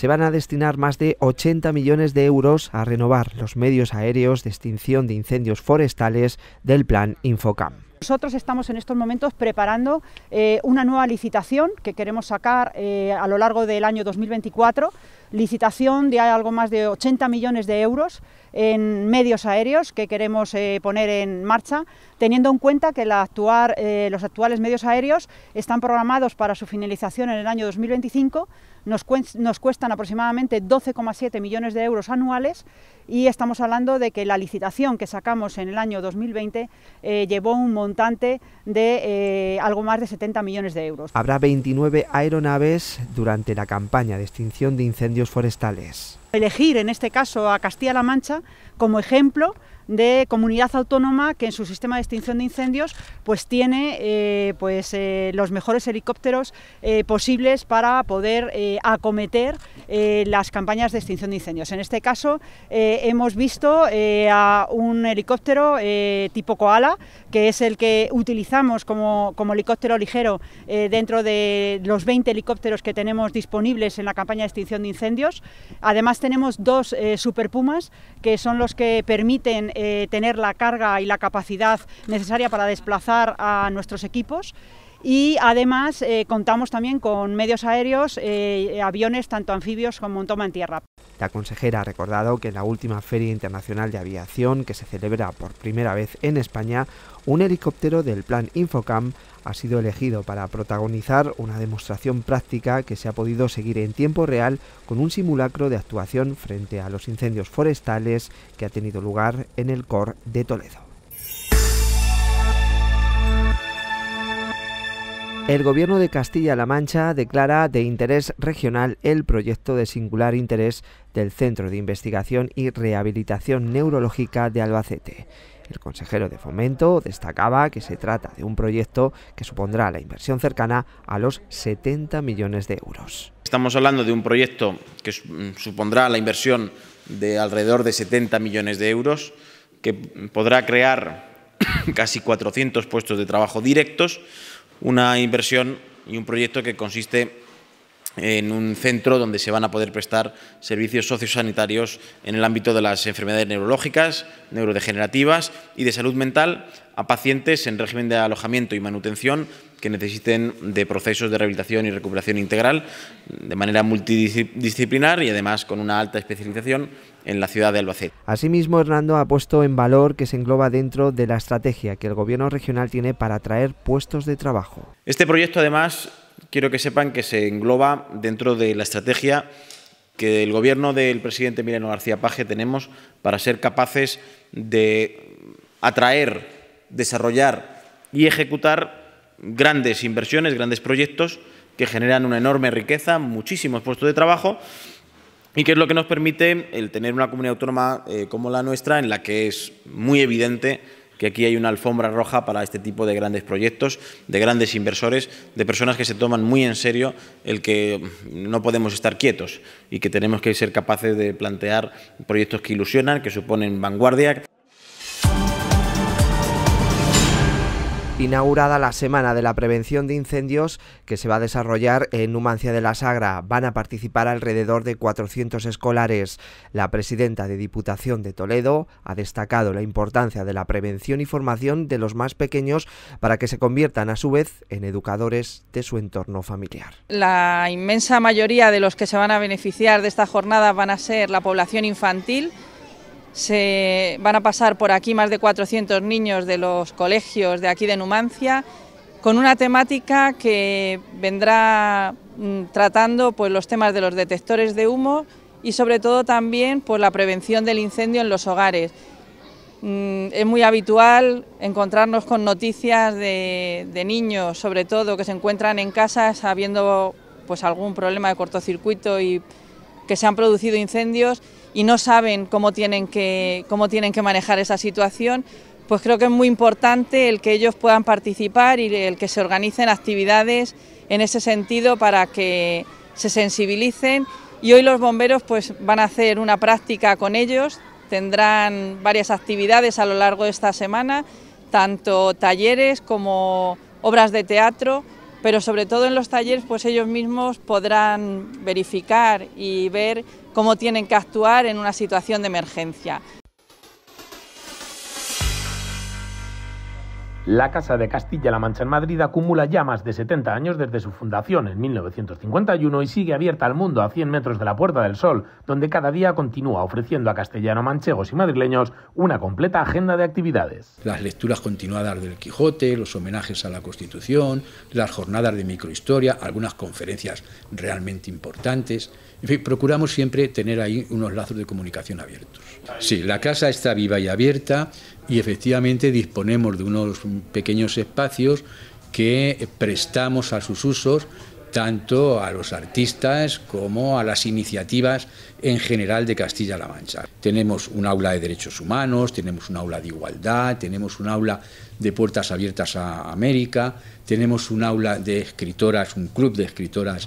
se van a destinar más de 80 millones de euros a renovar los medios aéreos de extinción de incendios forestales del plan Infocam. Nosotros estamos en estos momentos preparando una nueva licitación que queremos sacar a lo largo del año 2024, licitación de algo más de 80 millones de euros en medios aéreos que queremos poner en marcha, teniendo en cuenta que los actuales medios aéreos están programados para su finalización en el año 2025, nos cuestan aproximadamente 12,7 millones de euros anuales y estamos hablando de que la licitación que sacamos en el año 2020 llevó un montante de algo más de 70 millones de euros. Habrá 29 aeronaves durante la campaña de extinción de incendios forestales. Elegir en este caso a Castilla-La Mancha como ejemplo de comunidad autónoma que en su sistema de extinción de incendios pues tiene los mejores helicópteros posibles para poder acometer las campañas de extinción de incendios. En este caso hemos visto a un helicóptero tipo Koala, que es el que utilizamos como helicóptero ligero dentro de los 20 helicópteros que tenemos disponibles en la campaña de extinción de incendios. Además tenemos dos Super Pumas, que son los que permiten tener la carga y la capacidad necesaria para desplazar a nuestros equipos. Y además contamos también con medios aéreos, aviones tanto anfibios como toma en tierra. La consejera ha recordado que en la última Feria Internacional de Aviación, que se celebra por primera vez en España, un helicóptero del plan Infocam ha sido elegido para protagonizar una demostración práctica que se ha podido seguir en tiempo real con un simulacro de actuación frente a los incendios forestales que ha tenido lugar en el COR de Toledo. El Gobierno de Castilla-La Mancha declara de interés regional el proyecto de singular interés del Centro de Investigación y Rehabilitación Neurológica de Albacete. El consejero de Fomento destacaba que se trata de un proyecto que supondrá la inversión cercana a los 70 millones de euros. Estamos hablando de un proyecto que supondrá la inversión de alrededor de 70 millones de euros, que podrá crear casi 400 puestos de trabajo directos, una inversión y un proyecto que consiste en un centro donde se van a poder prestar servicios sociosanitarios en el ámbito de las enfermedades neurológicas, neurodegenerativas y de salud mental a pacientes en régimen de alojamiento y manutención que necesiten de procesos de rehabilitación y recuperación integral de manera multidisciplinar y además con una alta especialización en la ciudad de Albacete. Asimismo, Hernando ha puesto en valor que se engloba dentro de la estrategia que el Gobierno regional tiene para atraer puestos de trabajo. Este proyecto, además, quiero que sepan que se engloba dentro de la estrategia que el Gobierno del presidente Emiliano García Paje tenemos para ser capaces de atraer, desarrollar y ejecutar grandes inversiones, grandes proyectos que generan una enorme riqueza, muchísimos puestos de trabajo y que es lo que nos permite el tener una comunidad autónoma como la nuestra, en la que es muy evidente que aquí hay una alfombra roja para este tipo de grandes proyectos, de grandes inversores, de personas que se toman muy en serio el que no podemos estar quietos y que tenemos que ser capaces de plantear proyectos que ilusionan, que suponen vanguardia. Inaugurada la Semana de la Prevención de Incendios que se va a desarrollar en Numancia de la Sagra. Van a participar alrededor de 400 escolares. La presidenta de Diputación de Toledo ha destacado la importancia de la prevención y formación de los más pequeños para que se conviertan a su vez en educadores de su entorno familiar. La inmensa mayoría de los que se van a beneficiar de esta jornada van a ser la población infantil. Se van a pasar por aquí más de 400 niños de los colegios de aquí de Numancia, con una temática que vendrá tratando pues, los temas de los detectores de humo y sobre todo también pues, la prevención del incendio en los hogares. Es muy habitual encontrarnos con noticias de niños, sobre todo, que se encuentran en casa sabiendo pues, algún problema de cortocircuito y que se han producido incendios y no saben cómo tienen que manejar esa situación. Pues creo que es muy importante el que ellos puedan participar y el que se organicen actividades en ese sentido para que se sensibilicen. Y hoy los bomberos pues, van a hacer una práctica con ellos, tendrán varias actividades a lo largo de esta semana, tanto talleres como obras de teatro, pero sobre todo en los talleres pues ellos mismos podrán verificar y ver cómo tienen que actuar en una situación de emergencia. La Casa de Castilla-La Mancha en Madrid acumula ya más de 70 años desde su fundación en 1951 y sigue abierta al mundo a 100 metros de la Puerta del Sol, donde cada día continúa ofreciendo a castellano-manchegos y madrileños una completa agenda de actividades. Las lecturas continuadas del Quijote, los homenajes a la Constitución, las jornadas de microhistoria, algunas conferencias realmente importantes. En fin, procuramos siempre tener ahí unos lazos de comunicación abiertos. Sí, la casa está viva y abierta y efectivamente disponemos de unos pequeños espacios que prestamos a sus usos tanto a los artistas como a las iniciativas en general de Castilla-La Mancha. Tenemos un aula de derechos humanos, tenemos un aula de igualdad, tenemos un aula de puertas abiertas a América, tenemos un aula de escritoras, un club de escritoras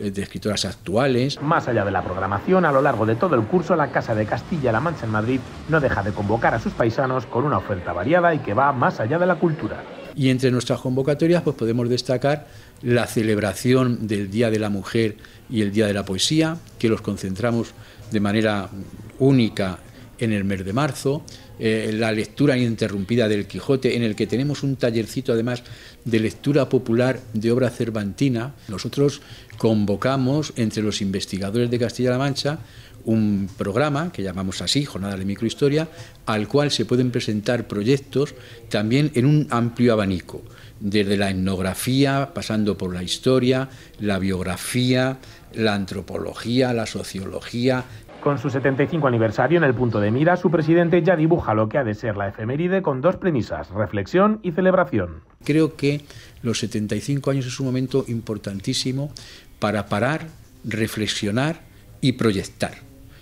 actuales. Más allá de la programación, a lo largo de todo el curso, la Casa de Castilla-La Mancha en Madrid no deja de convocar a sus paisanos con una oferta variada y que va más allá de la cultura. Y entre nuestras convocatorias pues podemos destacar la celebración del Día de la Mujer y el Día de la Poesía, que los concentramos de manera única en el mes de marzo, la lectura ininterrumpida del Quijote, en el que tenemos un tallercito además de lectura popular de obra cervantina. Nosotros convocamos entre los investigadores de Castilla-La Mancha un programa que llamamos así, Jornadas de Microhistoria, al cual se pueden presentar proyectos también en un amplio abanico, desde la etnografía, pasando por la historia, la biografía, la antropología, la sociología. Con su 75 aniversario en el punto de mira, su presidente ya dibuja lo que ha de ser la efeméride con dos premisas: reflexión y celebración. Creo que los 75 años es un momento importantísimo para parar, reflexionar y proyectar.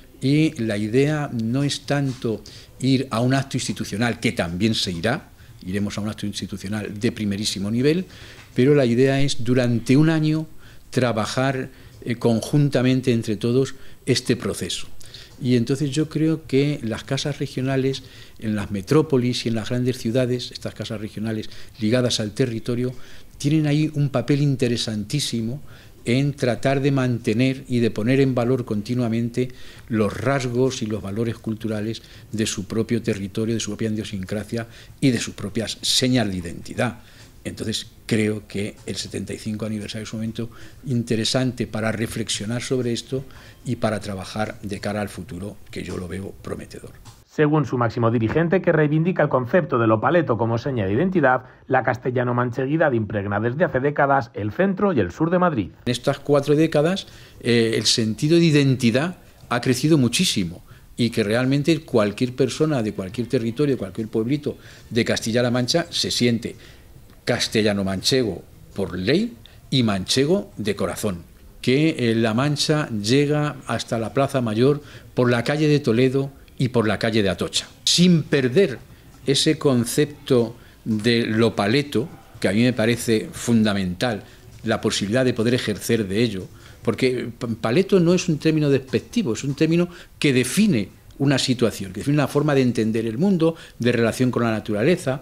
Y la idea no es tanto ir a un acto institucional, que también se irá, iremos a un acto institucional de primerísimo nivel, pero la idea es durante un año trabajar conjuntamente entre todos este proceso. Y entonces yo creo que las casas regionales en las metrópolis y en las grandes ciudades, estas casas regionales ligadas al territorio, tienen ahí un papel interesantísimo en tratar de mantener y de poner en valor continuamente los rasgos y los valores culturales de su propio territorio, de su propia idiosincrasia y de sus propias señas de identidad. Entonces creo que el 75 aniversario es un momento interesante para reflexionar sobre esto y para trabajar de cara al futuro, que yo lo veo prometedor. Según su máximo dirigente, que reivindica el concepto de lo paleto como seña de identidad, la castellano-mancheguidad impregna desde hace décadas el centro y el sur de Madrid. En estas 4 décadas el sentido de identidad ha crecido muchísimo y que realmente cualquier persona de cualquier territorio, de cualquier pueblito de Castilla-La Mancha se siente castellano-manchego por ley y manchego de corazón. Que La Mancha llega hasta la Plaza Mayor por la calle de Toledo y por la calle de Atocha, sin perder ese concepto de lo paleto, que a mí me parece fundamental, la posibilidad de poder ejercer de ello, porque paleto no es un término despectivo, es un término que define una situación, que define una forma de entender el mundo, de relación con la naturaleza.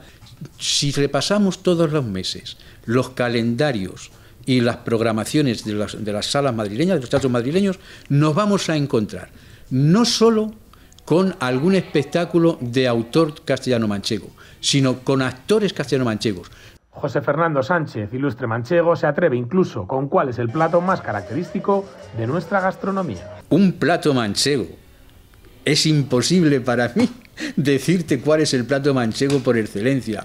Si repasamos todos los meses los calendarios y las programaciones de las salas madrileñas, de los teatros madrileños, nos vamos a encontrar no solo con algún espectáculo de autor castellano-manchego, sino con actores castellano-manchegos. José Fernando Sánchez, ilustre manchego, se atreve incluso con cuál es el plato más característico de nuestra gastronomía. Un plato manchego. Es imposible para mí decirte cuál es el plato manchego por excelencia.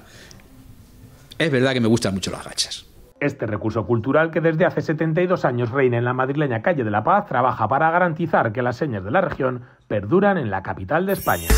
Es verdad que me gustan mucho las gachas. Este recurso cultural, que desde hace 72 años reina en la madrileña Calle de la Paz, trabaja para garantizar que las señas de la región perduran en la capital de España.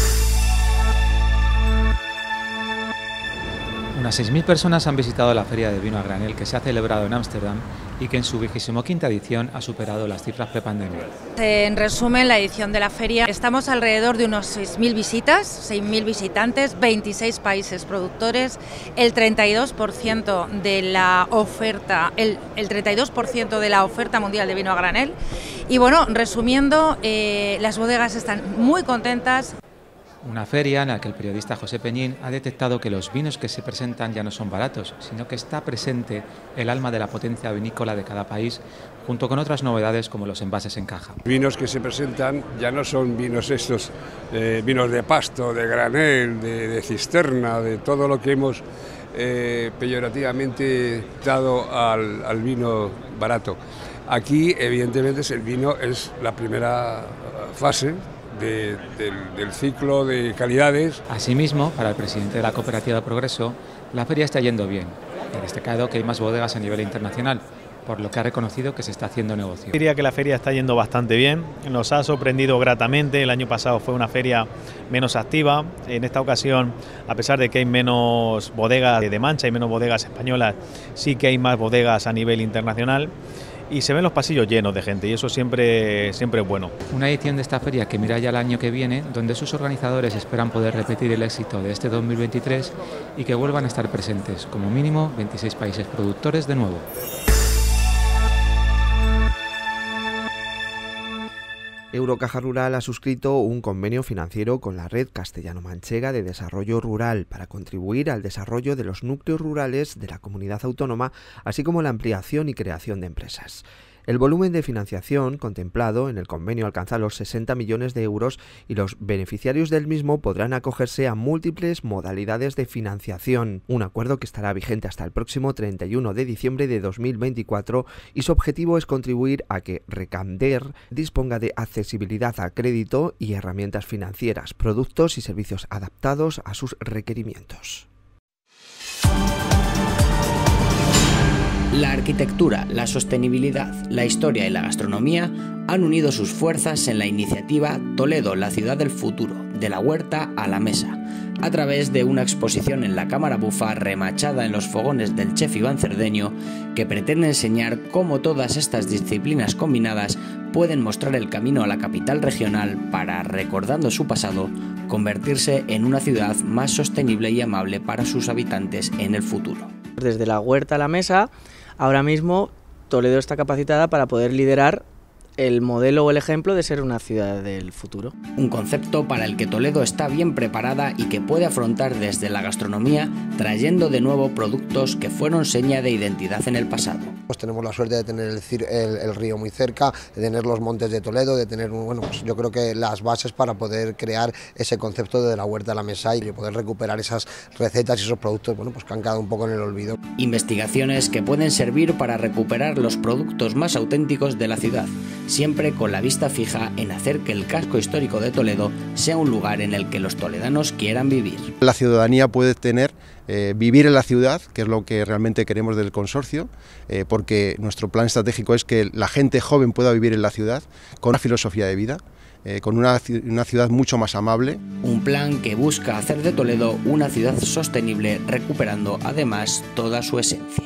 Unas 6.000 personas han visitado la Feria de Vino a Granel, que se ha celebrado en Ámsterdam y que en su 25ª edición ha superado las cifras prepandemia. En resumen, la edición de la feria, estamos alrededor de unos 6.000 visitas, 6.000 visitantes, 26 países productores, el 32% de la oferta, el 32% de la oferta mundial de vino a granel. Y bueno, resumiendo, las bodegas están muy contentas. Una feria en la que el periodista José Peñín ha detectado que los vinos que se presentan ya no son baratos, sino que está presente el alma de la potencia vinícola de cada país, junto con otras novedades como los envases en caja. Vinos que se presentan ya no son vinos estos, vinos de pasto, de granel, de cisterna, de todo lo que hemos peyorativamente dado al vino barato. Aquí, evidentemente, el vino es la primera fase del ciclo de calidades. Asimismo, para el presidente de la Cooperativa Progreso, la feria está yendo bien. Ha destacado que hay más bodegas a nivel internacional, por lo que ha reconocido que se está haciendo negocio. Diría que la feria está yendo bastante bien, nos ha sorprendido gratamente. El año pasado fue una feria menos activa, en esta ocasión, a pesar de que hay menos bodegas de Mancha y menos bodegas españolas, sí que hay más bodegas a nivel internacional. Y se ven los pasillos llenos de gente y eso siempre es bueno. Una edición de esta feria que mira ya el año que viene, donde sus organizadores esperan poder repetir el éxito de este 2023 y que vuelvan a estar presentes, como mínimo, 26 países productores de nuevo. Eurocaja Rural ha suscrito un convenio financiero con la Red Castellano-Manchega de Desarrollo Rural para contribuir al desarrollo de los núcleos rurales de la comunidad autónoma, así como la ampliación y creación de empresas. El volumen de financiación contemplado en el convenio alcanza los 60 millones de euros y los beneficiarios del mismo podrán acogerse a múltiples modalidades de financiación, un acuerdo que estará vigente hasta el próximo 31 de diciembre de 2024 y su objetivo es contribuir a que Recander disponga de accesibilidad a crédito y herramientas financieras, productos y servicios adaptados a sus requerimientos. La arquitectura, la sostenibilidad, la historia y la gastronomía han unido sus fuerzas en la iniciativa Toledo, la ciudad del futuro, de la huerta a la mesa, a través de una exposición en la Cámara Bufa remachada en los fogones del chef Iván Cerdeño, que pretende enseñar cómo todas estas disciplinas combinadas pueden mostrar el camino a la capital regional para, recordando su pasado, convertirse en una ciudad más sostenible y amable para sus habitantes en el futuro. Desde la huerta a la mesa, ahora mismo Toledo está capacitada para poder liderar el modelo o el ejemplo de ser una ciudad del futuro. Un concepto para el que Toledo está bien preparada y que puede afrontar desde la gastronomía, trayendo de nuevo productos que fueron seña de identidad en el pasado. Pues tenemos la suerte de tener el río muy cerca, de tener los montes de Toledo, de tener, pues yo creo que las bases para poder crear ese concepto de la huerta a la mesa y poder recuperar esas recetas y esos productos, pues que han quedado un poco en el olvido. Investigaciones que pueden servir para recuperar los productos más auténticos de la ciudad, siempre con la vista fija en hacer que el casco histórico de Toledo sea un lugar en el que los toledanos quieran vivir. La ciudadanía puede vivir en la ciudad, que es lo que realmente queremos del consorcio, porque nuestro plan estratégico es que la gente joven pueda vivir en la ciudad con una filosofía de vida, con una ciudad mucho más amable. Un plan que busca hacer de Toledo una ciudad sostenible, recuperando además toda su esencia.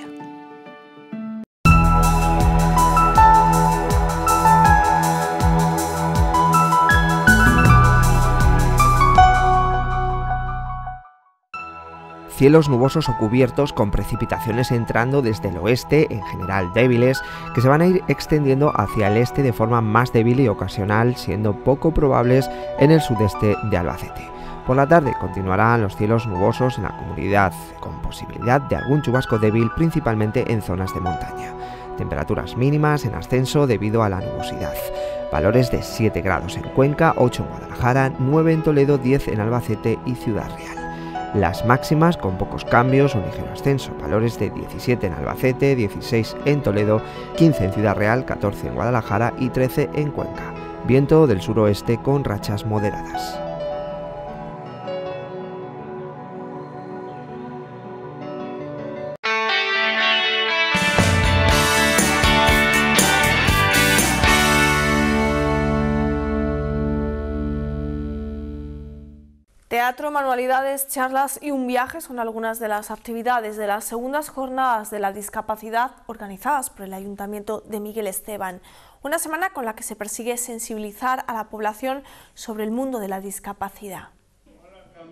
Cielos nubosos o cubiertos con precipitaciones entrando desde el oeste, en general débiles, que se van a ir extendiendo hacia el este de forma más débil y ocasional, siendo poco probables en el sudeste de Albacete. Por la tarde continuarán los cielos nubosos en la comunidad, con posibilidad de algún chubasco débil, principalmente en zonas de montaña. Temperaturas mínimas en ascenso debido a la nubosidad. Valores de 7 grados en Cuenca, 8 en Guadalajara, 9 en Toledo, 10 en Albacete y Ciudad Real. Las máximas con pocos cambios, un ligero ascenso, valores de 17 en Albacete, 16 en Toledo, 15 en Ciudad Real, 14 en Guadalajara y 13 en Cuenca. Viento del suroeste con rachas moderadas. Teatro, manualidades, charlas y un viaje son algunas de las actividades de las segundas jornadas de la discapacidad organizadas por el Ayuntamiento de Miguel Esteban. Una semana con la que se persigue sensibilizar a la población sobre el mundo de la discapacidad.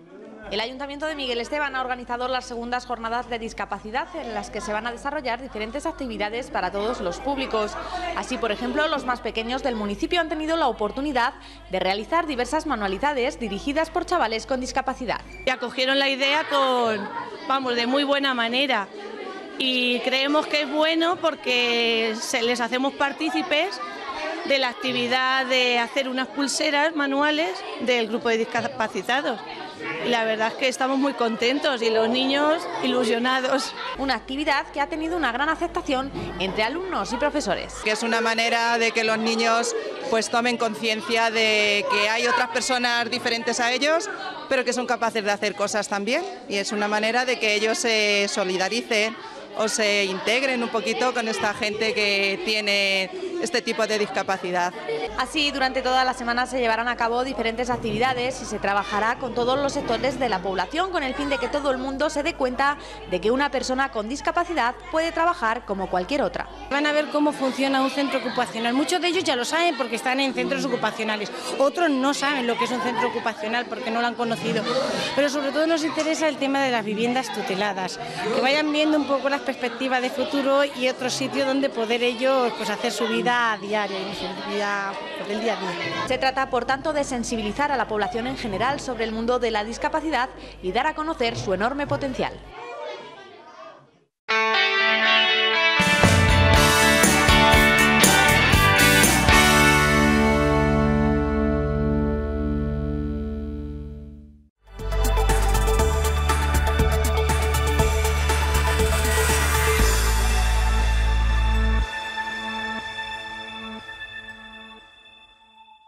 El Ayuntamiento de Miguel Esteban ha organizado las segundas jornadas de discapacidad en las que se van a desarrollar diferentes actividades para todos los públicos. Así, por ejemplo, los más pequeños del municipio han tenido la oportunidad de realizar diversas manualidades dirigidas por chavales con discapacidad. Y acogieron la idea de muy buena manera y creemos que es bueno porque les hacemos partícipes de la actividad de hacer unas pulseras manuales del grupo de discapacitados. Y la verdad es que estamos muy contentos y los niños ilusionados. Una actividad que ha tenido una gran aceptación entre alumnos y profesores. Que es una manera de que los niños pues tomen conciencia de que hay otras personas diferentes a ellos, pero que son capaces de hacer cosas también. Y es una manera de que ellos se solidaricen o se integren un poquito con esta gente que tiene este tipo de discapacidad. Así, durante toda la semana se llevarán a cabo diferentes actividades y se trabajará con todos los sectores de la población con el fin de que todo el mundo se dé cuenta de que una persona con discapacidad puede trabajar como cualquier otra. Van a ver cómo funciona un centro ocupacional. Muchos de ellos ya lo saben porque están en centros ocupacionales. Otros no saben lo que es un centro ocupacional porque no lo han conocido. Pero sobre todo nos interesa el tema de las viviendas tuteladas. Que vayan viendo un poco las perspectivas de futuro y otro sitio donde poder ellos hacer su vida diaria y su vida del día a día. Se trata, por tanto, de sensibilizar a la población en general sobre el mundo de la discapacidad y dar a conocer su enorme potencial.